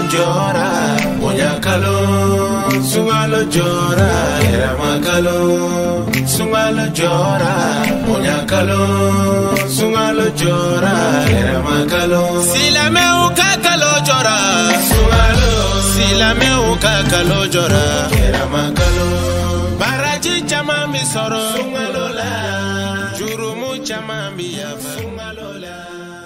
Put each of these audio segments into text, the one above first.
jora, bonya kalo, sungalo jora, irama kalo, sungalo jora, bonya kalo, sungalo jora, irama kalo. Silame uka kalo jora, sungalo, silame uka kalo jora, irama kalo. Baraji chama mi soro, sungalo la, jurumu chama mi yafa, sungalo la.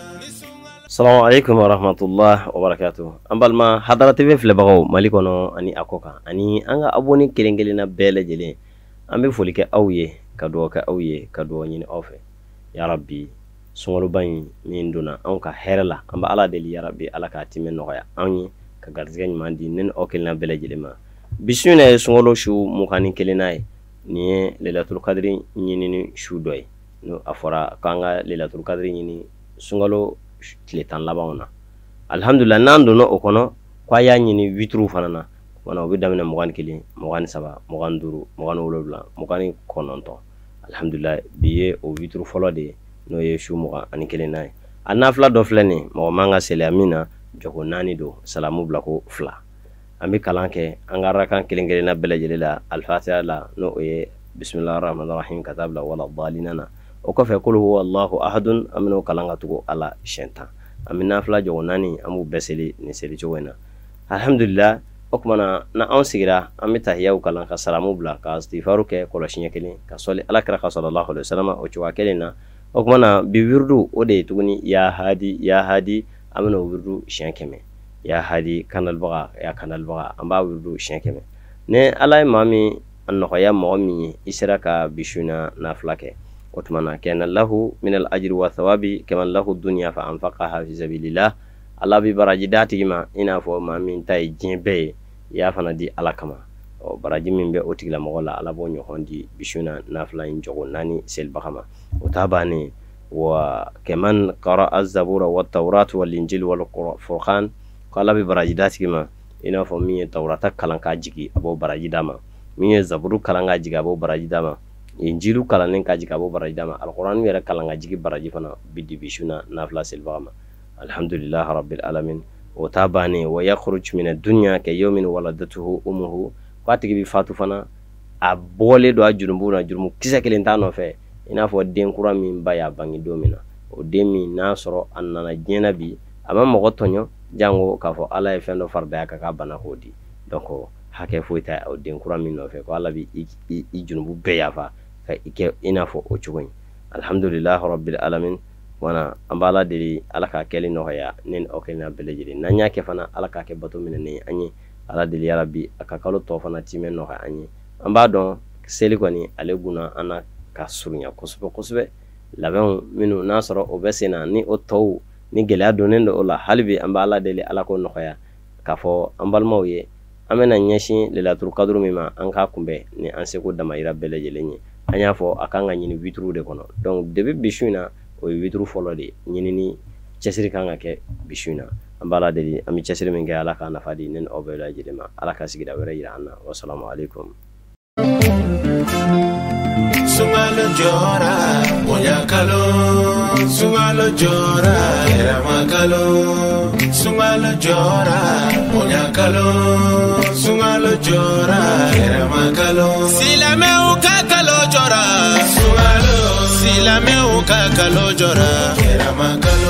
Assalamualaikum warahmatullahi wabarakatuh. Ambalma hadara TV filebagaw Mali kono ani akoka ani anga aboni kelengele na bele jele ambe foli ke awye ka do ka awye ka do nyini ofe ya rabbi sungolu bani min duna an ka herla amba ala deli ya rabbi ala ka timen no ya anyi ka garzga mandi nen okel na bele jele ma bisuna sungolu shu mukani kelenai ni lailatul qadri nyini shu doy no afora kanga lailatul qadri nyini sungolu Tiletan labauna alhamdulillah nando no okono kwa ya nyini vitru fanana wana obi damina mugan kili mugan saba mugan duru mugan wolobla mugan kononto alhamdulillah biye o vitru folo de no yeshu mugan ani kele nay anafla do fleni mo manga sele amina jogo nani do salamu blako fla ami kalanke angara kan kelengele na belejele la al-fatiha la no ye bismillahir rahmanir rahim katabla wala dhalinana o ko fe kul huwa Allahu ahadun amino kalanga tugo ala shenta amina fla jogo nani amu beseli ni seli jowena alhamdulillah okmana na on sigira amita yaw kalan ka salamu bla ka istighfaru ke ko lashinya kele ka soli ala kra ka sallallahu alaihi wasallam o ciwa kelena okmana bi wirdu o de tuguni ya hadi amino wirdu shenkeme ya hadi kanal baga ya kanal baga amba wirdu shenkeme ne ala mami anno ya momi israka bishuna na flake وتمنى كان له من الأجر والثواب كما له الدنيا فأنفقها في سبيل الله الله ببرجداتي ما إنا فو ما من تاي جنبي يا فندي على كما وبرج من بي أوتي لما ولا على بونيو هندي بشونا نافلا ينجو ناني سيل بخما وتابعني وكمان قرأ الزبور والتوراة والإنجيل والفرقان قال ببرجداتي ما إنا فو مين توراة كلام كاجيكي أبو برجداما مين زبور كلام كاجيكي أبو برجداما Injilu kalanen kaji kabo baraji dama alquran yara kalanga jigi baraji fana bidi bishuna nafla silbama alhamdulillah rabbil alamin wa tabani wa yakhruj min ad-dunya ka yawmin waladatuhu ummuhu kwatigi bi fatu fana a bole do ajurumbu na jurumu kisa kelenta no fe ina fo den kura min baya bangi domina o demi na soro annana jena bi ama mo tonyo jango ka fo ala e fendo farda ka bana hodi donc hake fo ta o den kura min no fe ko ala bi i jurumu be yafa ike ina fo o chugoy alhamdulillah rabbil alamin wana ambala diri alaka keli no ya nin okena belejiri nanya ke fana alaka ke bato minene anyi ala diri ya rabbi akakalo to fana timen no ha anyi amba don seli kwani aleguna ana kasurunya kusube laben minu nasoro obesena ni otow ni gela donen do la halbi ambala diri alako no ya kafo ambal mawye amena nyashi lailatul qadr mima anka kumbe ni anseko damayira belejelenye anya fo akanga nyini vitru de kono donc debe bishuna o vitru folo de nyini ni chesiri kanga ke bishuna ambala de ami chesiri minga ala kana fadi nen obela jidema ala ka sigida wera irana wassalamu alaikum sungalo jora bonya kalo sungalo jora irama kalo sungalo jora bonya kalo sungalo jora irama kalo silame uka kalo jora sungalo silame uka kalo jora irama kalo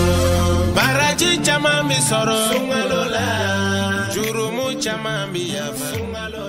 baraji chama mi soro sungalo la jurumu chama mi yafa sungalo